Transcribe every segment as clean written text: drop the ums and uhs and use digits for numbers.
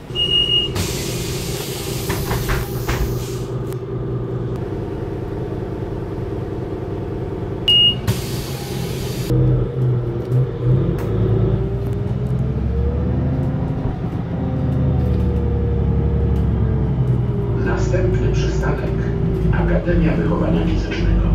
Następny przystanek Akademia Wychowania Fizycznego.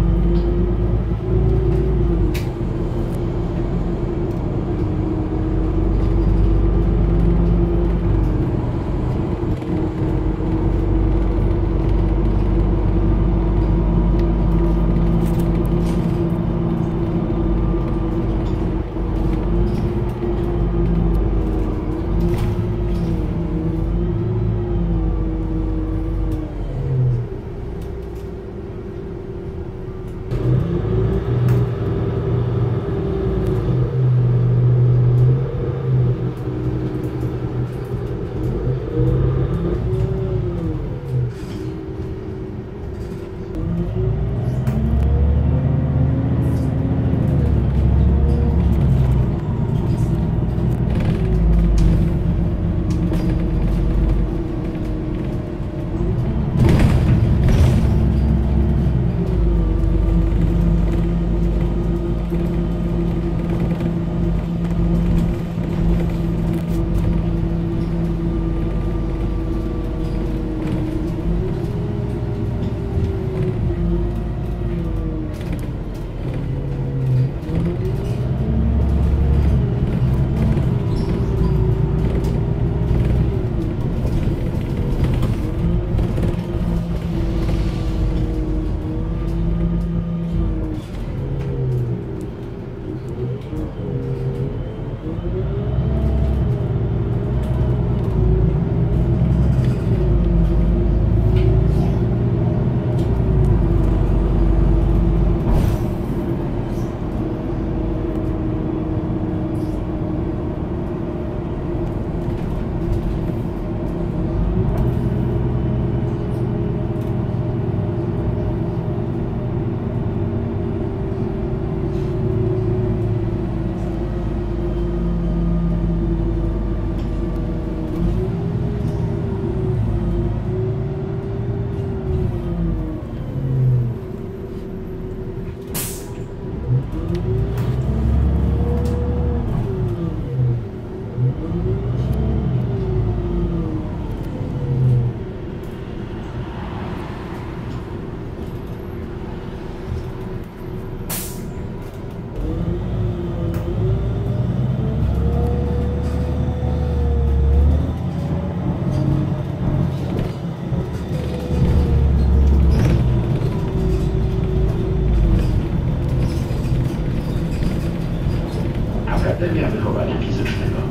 Akademia Wychowania Fizycznego.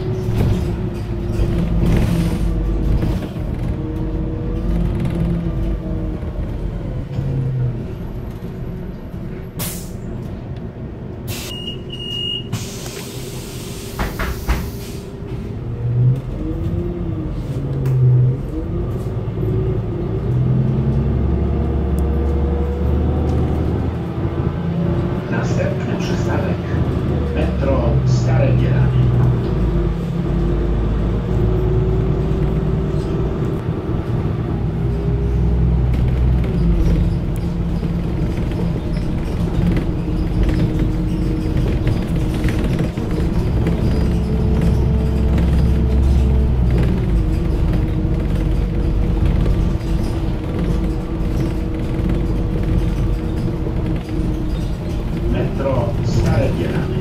Następny przystanek Metro Stare Bieranie. Metro Stare Bieranie.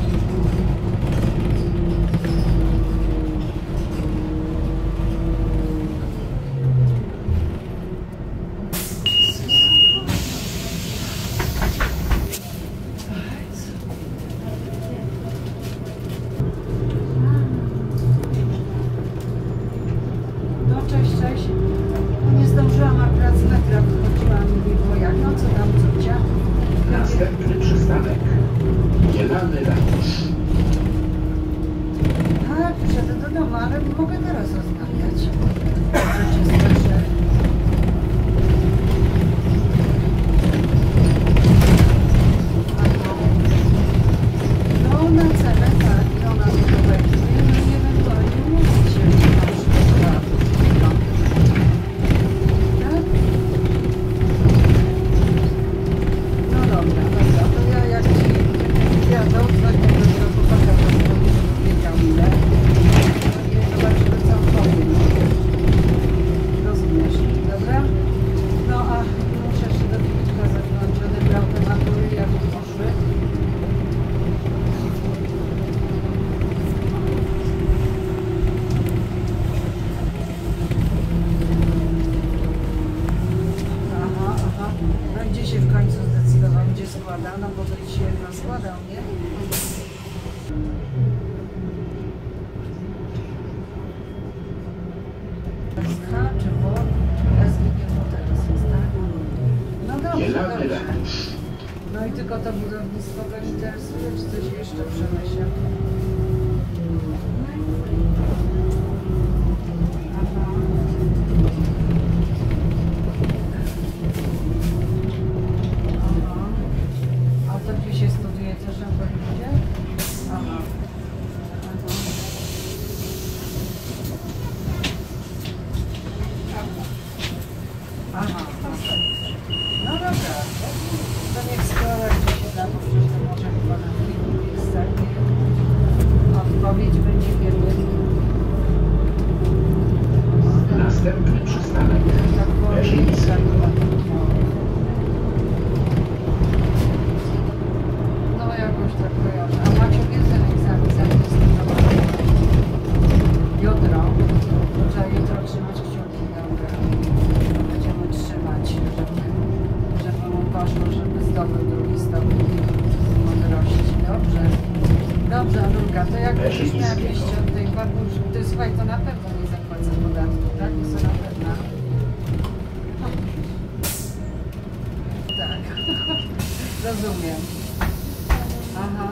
No cześć, cześć. No, nie zdążyłam akurat z metra, wychodziłam i mówię, bo jak, no co tam, co gdzie? Następny przystanek Zielony Ratusz. Tak, przyjadę do domu, ale mogę teraz rozmawiać. Przecież słyszę. No na cenę, tak, i ona mi to weźmie, no i ewentualnie umówić się. Zielony dobrze. ratusz. No i tylko to budownictwo go interesuje, czy coś jeszcze w przemyśle? Aha. Aha. A to gdzie się studiuje też na Polidzie? Aha. Aha. No dobra. To niech skoro gdzieś się da, bo przecież to może chyba na kilku miejscach. Odpowiedź będzie kiedy. Następny przystanek Tak Beżyński. No jakoś tak kojarzę. A macie więcej egzamin zarejestrowany? Jutro. Trzeba jutro trzymać kciuki, dobra. Będziemy trzymać, żeby mu poszło, żeby zdobył drugi stopień mądrości. Dobrze. Dobrze, Anulka, to jak będziesz miała wieści od tej babuszy, to słuchaj, to na pewno nie zapłacę podatku, tak? Jest to na pewno. Tak. Rozumiem. Aha.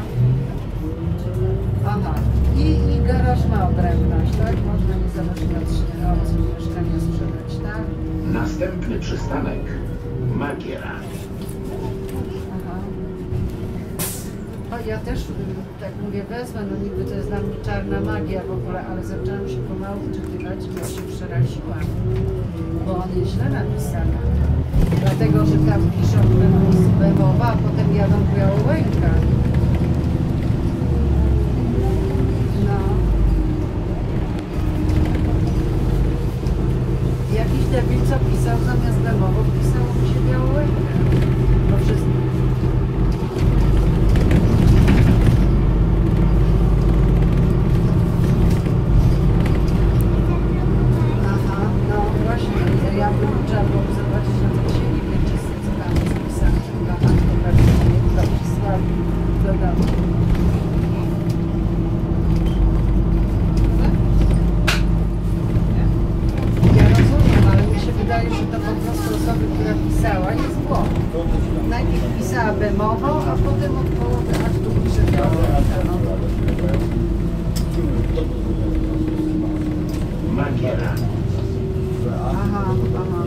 Aha. I garaż ma odrębność, tak? Można niezależnie od mieszkania sprzedać, tak? Następny przystanek Magiera. Aha. O, ja też tak mówię, wezmę, no niby to jest dla mnie czarna magia w ogóle, ale zaczęłam się pomału wczytywać i ja się przeraziłam, bo on jest źle napisany. Dlatego, że tam piszą Bemowa, a potem jadą Białołęka. No. Jakiś debil, co pisał zamiast Bemowo, pisał mi się Białołęka. Bo wszystko. Aha, no właśnie, ja bym trzeba było zobaczyć na tej sieci wieczysty, co tam jest napisane, chyba na to pewnie zapisali do domu. Ja rozumiem, ale mi się wydaje, że to po prostu osoby, która pisała, jest błąd. Najpierw pisała Bemowo, a potem od połowy aktu pisze Białołęka. No. Magiera. Aha, aha.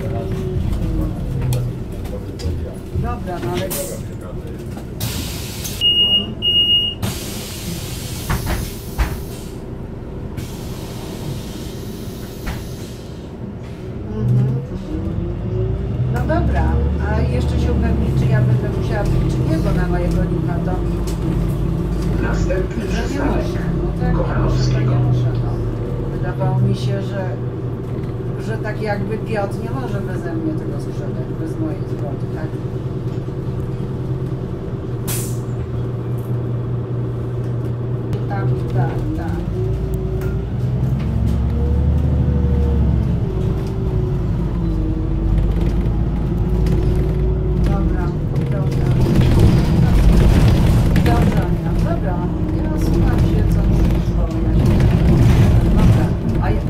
Dobra, no ale... No dobra, a jeszcze się upewnić, czy ja będę musiała być, czy nie, bo na mojego licha to... Następny Że nie przystanek muszę. No tak, Kochanowskiego. nie muszę, no. Wydawało mi się, że tak jakby Piotr nie może beze mnie tego sprzedać, bez mojej zgody, tak? Tak, tak, tak. Dobra, dobra. Dobra, dobra. Ja słucham się, co mówisz, bo ja się... Dobra, a ja...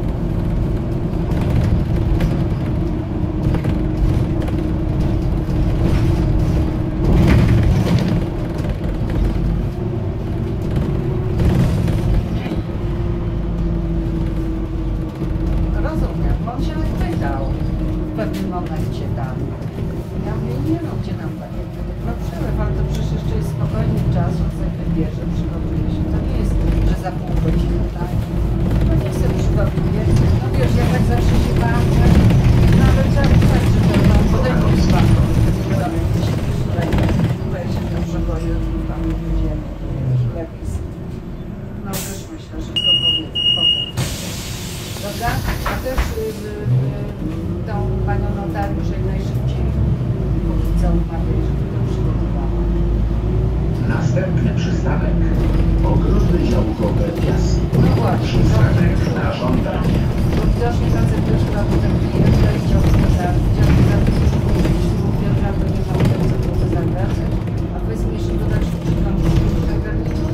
Rozumiem, on się pytał w pewnym momencie tam. Ja mówię, nie no, gdzie nam takie no przerw, ale to przecież jeszcze jest spokojny czas, on sobie wybierze, przygotuje się. To nie jest, że za pół godziny, tak? No niech sobie przygotuje. No wiesz, ja tak zawsze się bałam, że nawet tak, że to mam podejmować bardzo. Ty siedzisz tutaj się tam przewozie, tam będziemy, wiesz, lepiej. No też myślę, że to powiedzę potem. Dobra? A też tą panią notariusz jak najszybciej póki co umawiać, żeby to przygotowała. Następny przystanek Ogrody działkowe Piasy. No właśnie. Przystanek na żądanie. Bo widocznie facet też ma potem klienta i chciał sprzedać. Chciał sprzedać, jeśli mu Piotra, to nie ma tego, co było zagrać. A powiedz mi jeszcze dodać, czy tam tutaj garnitur?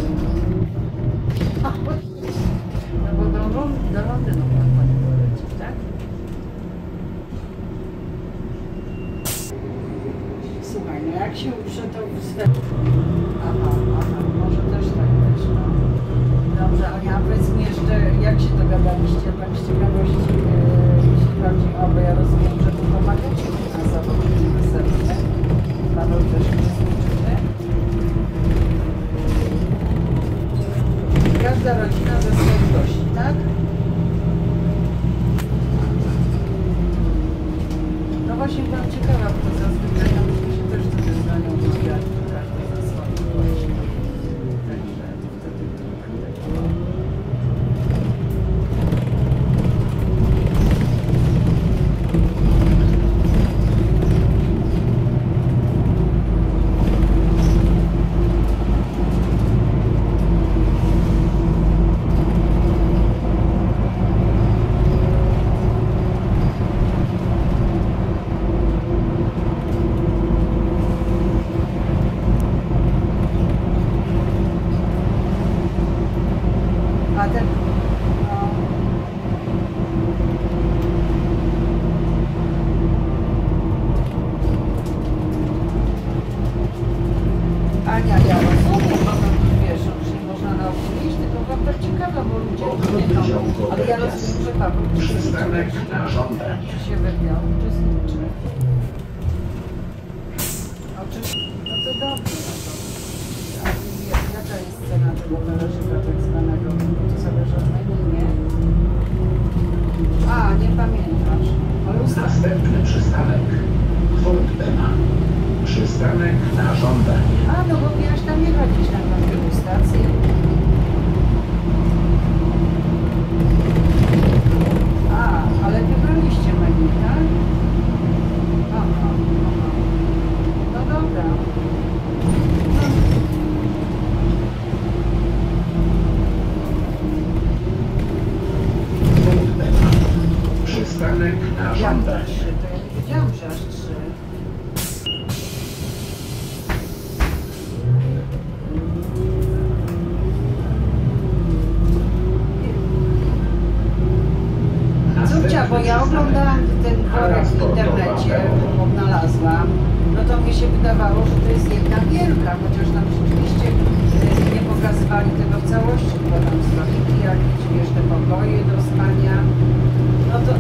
No bo do Londynu ma pani polecić, tak? jak się uprze, to wstęp. Aha, może też tak być, no. Dobrze, Ania, powiedz mi jeszcze, jak się dogadaliście, tak z ciekawości, jeśli chodzi o, bo ja rozumiem, że tu pomagacie finansowo, czyli wesele. Paweł też uczestniczycie. Każda rodzina ze swoich gości, tak? No właśnie byłam ciekawa, bo zazwyczaj nam się też wtedy zdanią rozmawiali, każdy ze swoich gości. Także wtedy tak było. A ten, no. Ania, ja rozumiem, bo to wiesz, że nie można na iść, tylko byłam tak ciekawa, bo ludzie nie chcą. Ale ja rozumiem, że Paweł Przystanek na żądanie. czy się wybrał, uczestniczy. Oczywiście, no to dobrze, no to. A jaka jest cena tego talerzyka tak zwanego? To zależy od menu, nie? A, nie pamiętasz. Ale Następny przystanek Voltbema. Przystanek na żądanie. A, no bo miałaś tam jechać gdzieś na tą stację. A, ale wybraliście menu, tak? Aha. No dobra. Voltbema. Przystanek na Jak żądanie. 3? To ja nie wiedziałam, że aż 3. Córcia, bo ja oglądałam ten worek w internecie, odnalazłam, no to mi się wydawało, że to jest jedna gierka, chociaż tam rzeczywiście nie pokazywali tego w całości, bo tam stoliki jakieś, wiesz, te pokoje do spania, no to...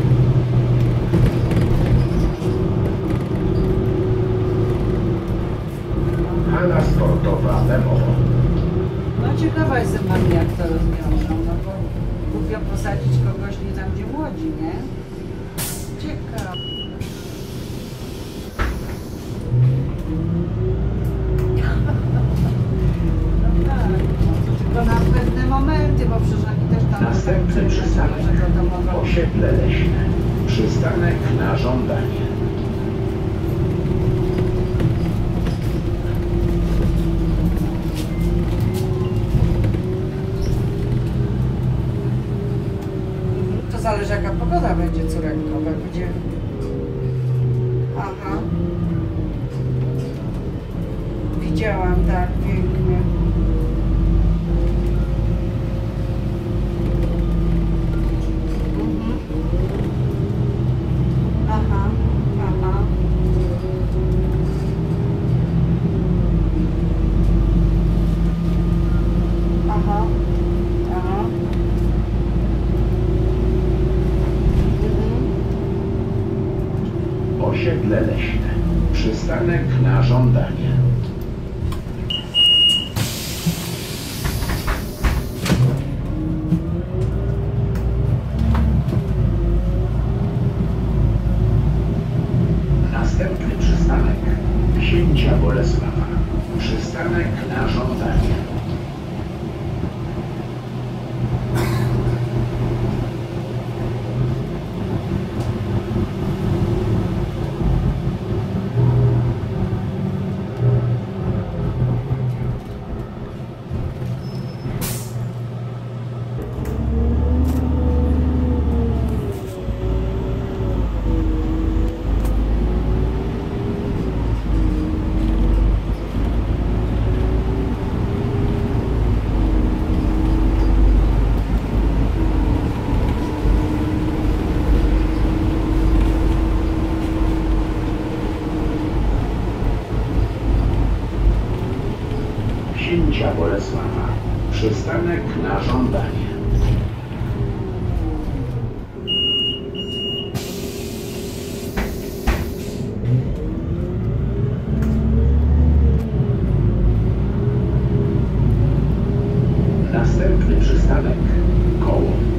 Hala sportowa Memo. No ciekawa jestem pani, jak to rozwiążą, no bo głupio posadzić kogoś nie tam, gdzie młodzi, nie? Ciekawe. No tak, no to tylko na pewne momenty, bo przecież oni też tam... Następny przystanek Osiedle Leśne. Przystanek na żądanie. To zależy, jaka pogoda będzie, córeczko, bo jak będzie... Aha. Widziałam, tak, pięknie. Mhm. Aha, aha. Aha, aha. Osiedle Leśne. Przystanek na żądanie. Następny przystanek Księcia Bolesława. Przystanek na żądanie. Przystanek na żądanie. Następny przystanek Koło.